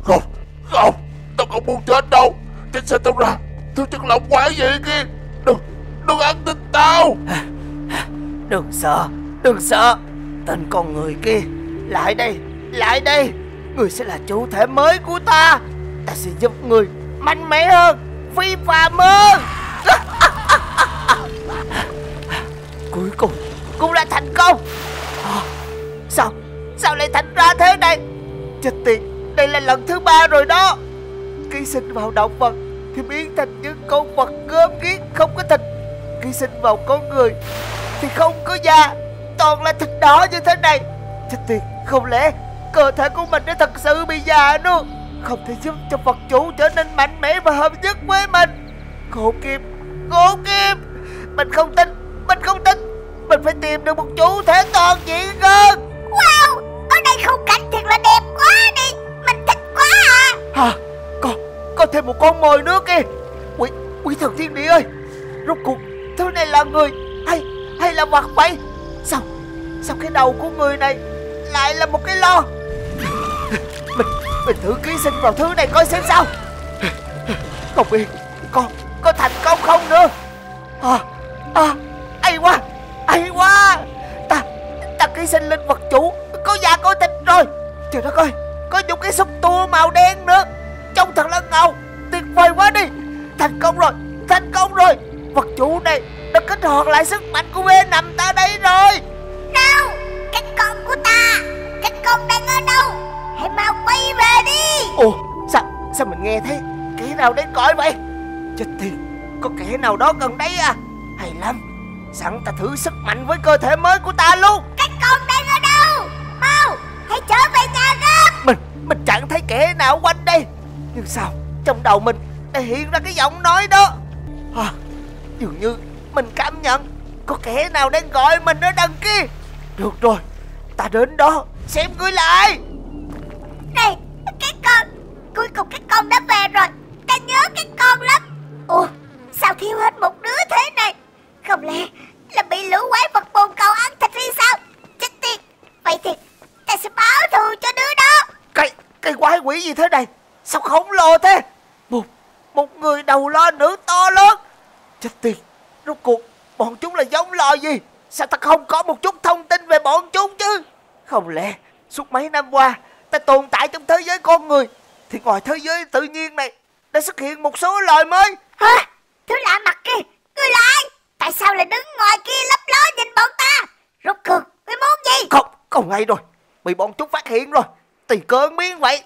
Không, không, tao không muốn chết đâu. Tránh xa tao ra, thứ chất lỏng quái gì kia. Đừng ăn thịt tao. Đừng sợ. Tên con người kia, lại đây. Người sẽ là chủ thể mới của ta. Ta sẽ giúp người mạnh mẽ hơn, phi phàm hơn. Cuối cùng cũng đã thành công. Sao lại thành ra thế này? Chết tiệt, đây là lần thứ 3 rồi đó. Ký sinh vào động vật thì biến thành những con vật gớm ghiếc không có thịt. Ký sinh vào con người thì không có da, toàn là thịt đỏ như thế này. Chết tiệt, không lẽ cơ thể của mình đã thật sự bị già nữa, không thể giúp cho vật chủ trở nên mạnh mẽ và hợp nhất với mình. Ngộ Kim, mình không tin. Mình phải tìm được một chủ thể toàn diện hơn. Wow, ở đây khung cảnh thiệt là đẹp quá đi. Mình thích quá à. Hả? Có thêm một con mồi nữa kìa. Quỷ thần thiên địa ơi, rốt cuộc thứ này là người hay là vật vậy? Sao cái đầu của người này lại là một cái lo? Mình thử ký sinh vào thứ này coi xem sao. Không biết có thành công không nữa. Hay quá. Ta ký sinh lên vật chủ có da có thịt rồi. Trời đất ơi, có những cái xúc tua màu đen nữa, trông thật là ngầu. Tuyệt vời quá đi. Thành công rồi. Vật chủ này đã kết hợp lại sức mạnh của V5 ta đây rồi. Đâu, cái con của ta, cái con đang ở đâu? Hãy mau quay về đi. Ồ, sao mình nghe thấy kẻ nào đến gọi vậy? Chết tiệt, có kẻ nào đó gần đấy à? Hay lắm, sẵn ta thử sức mạnh với cơ thể mới của ta luôn. Cái con đang ở đâu? Mau, hãy trở về nhà gấp. Mình chẳng thấy kẻ nào quanh đây. Nhưng sao trong đầu mình đã hiện ra cái giọng nói đó? Dường như mình cảm nhận có kẻ nào đang gọi mình ở đằng kia. Được rồi, ta đến đó xem người lại. Này, cái con, cuối cùng cái con đã về rồi. Ta nhớ cái con lắm. Ủa, sao thiếu hết một đứa thế này? Không lẽ là bị lũ quái vật bồn cầu ăn thịt hay sao? Chết tiệt. Vậy thì ta sẽ báo thù cho đứa đó. Cái quái quỷ gì thế này? Sao khổng lồ thế? Một người đầu lo nữ to lớn. Chết tiệt, rốt cuộc bọn chúng là giống loài gì? Sao ta không có một chút thông tin về bọn chúng chứ? Không lẽ suốt mấy năm qua ta tồn tại trong thế giới con người, thì ngoài thế giới tự nhiên này đã xuất hiện một số loài mới? Hả? Thứ lạ mặt kia, ngươi là ai? Tại sao lại đứng ngoài kia lấp ló nhìn bọn ta? Rốt cuộc ngươi muốn gì? Không hay rồi, bị bọn chúng phát hiện rồi. Tùy cơ biến vậy.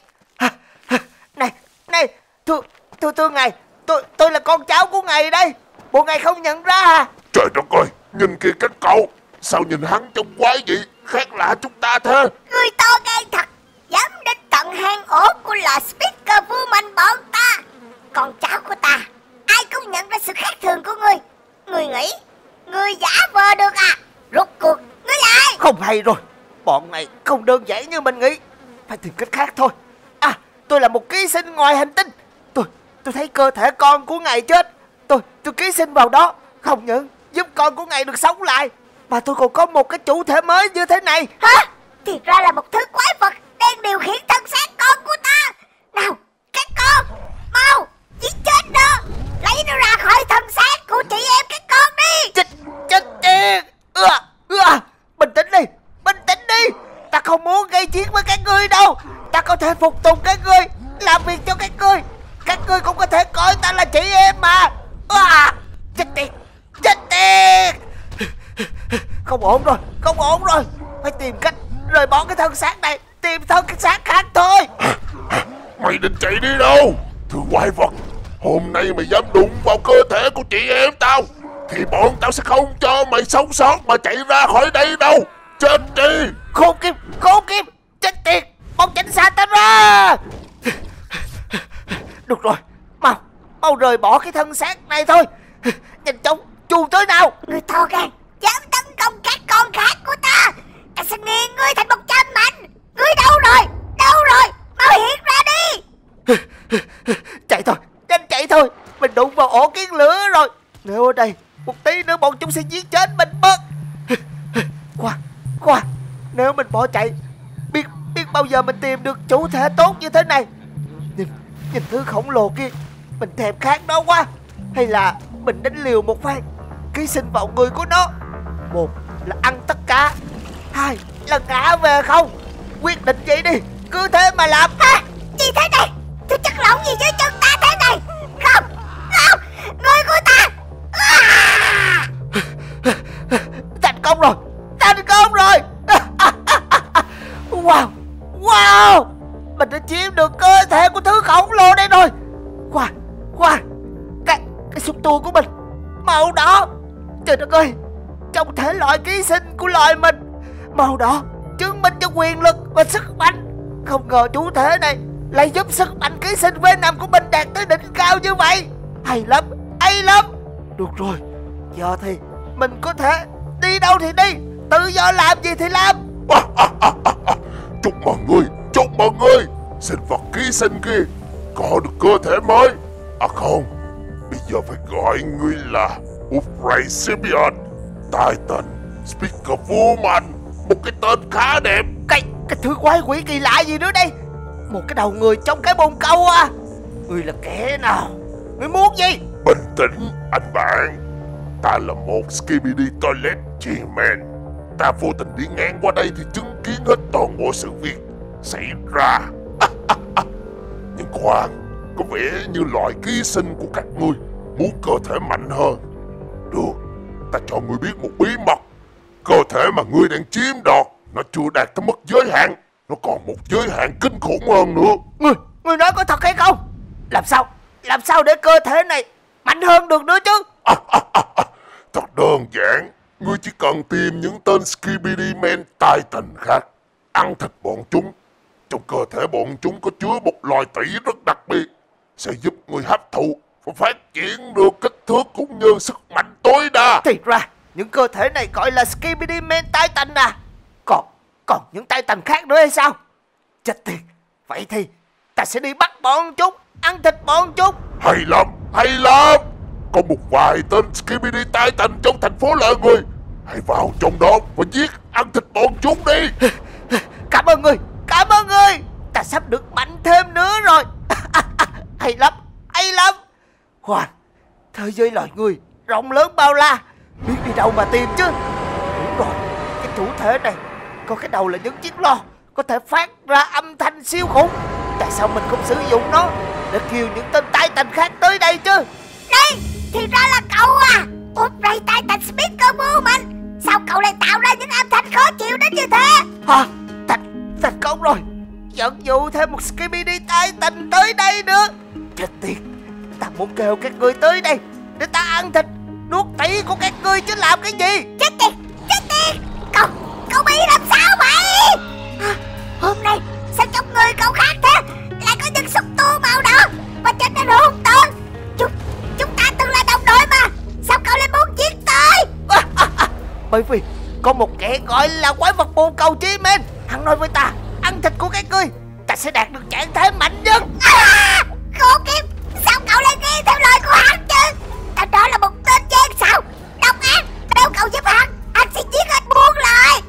Này, thưa ngài, tôi là con cháu của ngài đây. Bộ ngài không nhận ra à? Trời đất ơi, nhìn kìa các cậu. Sao nhìn hắn trông quái vậy, khác lạ chúng ta thế. Ngươi to gan thật, dám đến tận hang ổ của lò Speaker vua mình bọn ta. Con cháu của ta, ai cũng nhận ra sự khác thường của ngươi. Ngươi nghĩ ngươi giả vờ được à? Rốt cuộc ngươi là ai? Không hay rồi, bọn này không đơn giản như mình nghĩ. Phải tìm cách khác thôi. Tôi là một ký sinh ngoài hành tinh. Tôi thấy cơ thể con của ngài chết. Tôi ký sinh vào đó, không những giúp con của ngài được sống lại, mà tôi còn có một cái chủ thể mới như thế này. Hả? Thì ra là một thứ quái vật đang điều khiển thân xác con của ta. Nào, các con, mau giết chết nó, lấy nó ra khỏi thân xác của chị em các con đi. Chết tiệt. Bình tĩnh đi. Ta không muốn gây chiến với các ngươi đâu. Ta có thể phục tùng các ngươi, làm việc cho các ngươi. Các ngươi cũng có thể coi ta là chị em mà. Chết tiệt. Không ổn rồi. Phải tìm cách rời bỏ cái thân xác này, tìm thân xác khác thôi. Mày định chạy đi đâu? Thưa quái vật, hôm nay mày dám đụng vào cơ thể của chị em tao thì bọn tao sẽ không cho mày sống sót mà chạy ra khỏi đây đâu. Chết đi. Khốn kiếp. Chết tiệt, bọn cảnh sát ta ra. Được rồi, mau rời bỏ cái thân xác này thôi. Nhanh chóng chuồn tới nào. Ngươi to gan, dám tấn công các con khác của ta. Ta sẽ nghiền ngươi thành 100 mảnh. Ngươi đâu rồi? Mau hiện ra đi. Chạy thôi, nhanh chạy thôi. Mình đụng vào ổ kiến lửa rồi. Nếu ở đây một tí nữa bọn chúng sẽ giết chết mình mất. Khoan, nếu mình bỏ chạy, biết bao giờ mình tìm được chủ thể tốt như thế này. Nhìn thứ khổng lồ kia, mình thèm khát nó quá. Hay là mình đánh liều một phen, ký sinh vào người của nó. Một là ăn tất cả, hai là ngã về không. Quyết định vậy đi, cứ thế mà làm. Gì thế này? Tôi chắc lộn gì với chân ta thế này? Không, không, người của ta. Thành công rồi, thành công rồi. Wow, wow, mình đã chiếm được cơ thể của thứ khổng lồ đây rồi. Wow, cái xúc tu của mình màu đỏ. Trời đất ơi, trong thể loại ký sinh của loài mình, màu đỏ chứng minh cho quyền lực và sức mạnh. Không ngờ chủ thể này lại giúp sức mạnh ký sinh V5 của mình đạt tới đỉnh cao như vậy. Hay lắm, hay lắm. Được rồi, giờ thì mình có thể đi đâu thì đi, tự do làm gì thì làm. Chúc mừng ngươi, sinh vật ký sinh kia có được cơ thể mới. À không, bây giờ phải gọi ngươi là Uphrasibian Titan Speaker Woman, một cái tên khá đẹp. Cái thứ quái quỷ kỳ lạ gì nữa đây? Một cái đầu người trong cái bồn câu à? Ngươi là kẻ nào? Ngươi muốn gì? Bình tĩnh anh bạn, ta là một Skibidi Toilet G-Man. Ta vô tình đi ngang qua đây thì chứng kiến hết toàn bộ sự việc xảy ra. Nhưng khoan, có vẻ như loại ký sinh của các ngươi muốn cơ thể mạnh hơn. Được, ta cho ngươi biết một bí mật. Cơ thể mà ngươi đang chiếm đoạt nó chưa đạt tới mức giới hạn, nó còn một giới hạn kinh khủng hơn nữa. Ngươi nói có thật hay không? Làm sao để cơ thể này mạnh hơn được nữa chứ? Thật đơn giản, ngươi chỉ cần tìm những tên Skibidi Man Titan khác, ăn thịt bọn chúng. Trong cơ thể bọn chúng có chứa một loại tủy rất đặc biệt, sẽ giúp ngươi hấp thụ và phát triển được kích thước cũng như sức mạnh tối đa. Thì ra những cơ thể này gọi là Skibidi Man Titan à? Còn những Titan khác nữa hay sao? Chết tiệt, vậy thì ta sẽ đi bắt bọn chúng, ăn thịt bọn chúng. Hay lắm. Có một vài tên Skibidi Titan trong thành phố loài người. Hãy vào trong đó và giết, ăn thịt bọn chúng đi. Cảm ơn ngươi. Ta sắp được mạnh thêm nữa rồi. Hay lắm. Khoan, thế giới loài người rộng lớn bao la, biết đi đâu mà tìm chứ. Đúng rồi, cái chủ thể này có cái đầu là những chiếc loa có thể phát ra âm thanh siêu khủng. Tại sao mình không sử dụng nó để kêu những tên Titan khác tới đây chứ? Đây, thì ra là cậu à, Upray Titan Speaker Woman. Sao cậu lại tạo ra những âm thanh khó chịu đến như thế? Hả? Thành công rồi. Dẫn dụ thêm một Skibidi Titan tới đây nữa. Chết tiệt, ta muốn kêu các ngươi tới đây để ta ăn thịt, nuốt tủy của các ngươi chứ làm cái gì? Chết tiệt. Cậu bị làm sao vậy? Hôm nay sao trong người cậu khác thế? Lại có những xúc tu màu đỏ và trở nên hung tợn. Chúng ta từng là đồng đội mà, sao cậu lại muốn giết tôi? Bởi vì có một kẻ gọi là quái vật bồn cầu G-Man, hắn nói với ta ăn thịt của các ngươi, ta sẽ đạt được trạng thái mạnh nhất. Khổ kiếp, sao cậu lại nghe theo lời của hắn chứ? Tại đó là một tên gian xảo, độc ác. Nếu cậu giúp hắn sẽ giết hết muôn loài.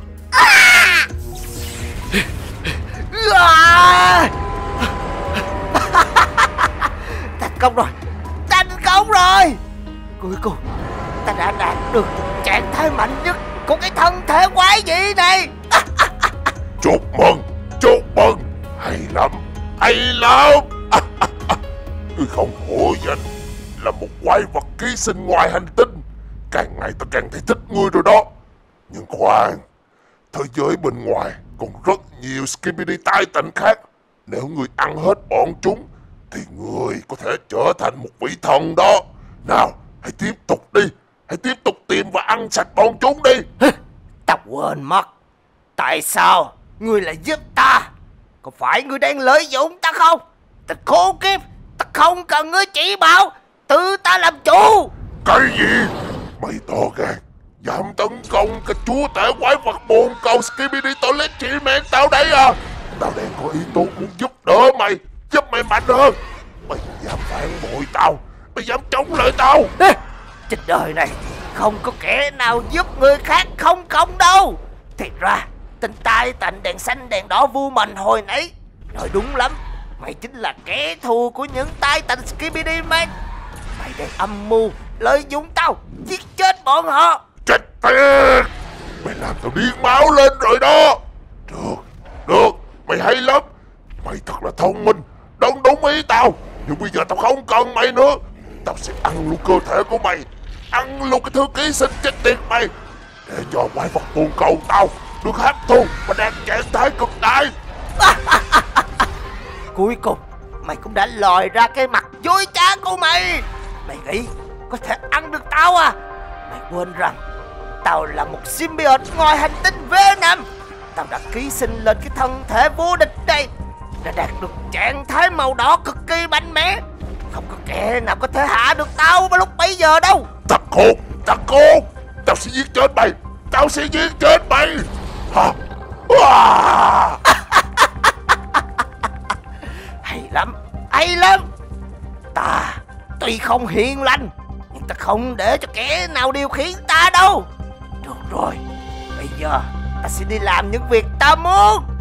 Thành công rồi. Cuối cùng ta đã đạt được trạng thái mạnh nhất của cái thân thể quái dị này. Chúc mừng, hay lắm. Ngươi không hổ danh là một quái vật ký sinh ngoài hành tinh. Càng ngày ta càng thấy thích ngươi rồi đó. Nhưng khoan, thế giới bên ngoài còn rất nhiều Skibidi Titan khác. Nếu ngươi ăn hết bọn chúng thì ngươi có thể trở thành một vị thần đó. Nào, hãy tiếp tục đi. Hãy tiếp tục tìm và ăn sạch bọn chúng đi. Ta quên mất. Tại sao ngươi lại giúp ta? Có phải ngươi đang lợi dụng ta không? Ta khốn kiếp, ta không cần ngươi chỉ bảo, tự ta làm chủ. Cái gì? Mày to gan, dám tấn công cái chúa tể quái vật bồn cầu Skibidi Toilet G-Man tao đây à? Tao đang có ý tốt muốn giúp đỡ mày, giúp mày mạnh hơn. Mày dám phản bội tao, mày dám chống lại tao. Trên đời này không có kẻ nào giúp người khác không công đâu. Thiệt ra tên Titan đèn xanh đèn đỏ vu mình hồi nãy nói đúng lắm. Mày chính là kẻ thù của những Titan Skibidi Man. Mày đang âm mưu lợi dụng tao giết chết bọn họ. Chết tiệt! Mày làm tao điên máu lên rồi đó. Được, mày hay lắm. Mày thật là thông minh, đúng ý tao. Nhưng bây giờ tao không cần mày nữa. Tao sẽ ăn luôn cơ thể của mày, ăn luôn cái thứ ký sinh chết tiệt mày, để cho quái vật bồn cầu tao được hấp thu và đạt trạng thái cực đại. Cuối cùng mày cũng đã lòi ra cái mặt dối trá của mày. Mày nghĩ có thể ăn được tao à? Mày quên rằng tao là một symbiote ngoài hành tinh Venom. Tao đã ký sinh lên cái thân thể vô địch này, đã đạt được trạng thái màu đỏ cực kỳ mạnh mẽ. Không có kẻ nào có thể hạ được tao vào lúc bây giờ đâu. Thằng khốn, tao sẽ giết chết mày, hả? Hay lắm. Ta tuy không hiền lành, nhưng ta không để cho kẻ nào điều khiển ta đâu. Được rồi, bây giờ ta sẽ đi làm những việc ta muốn.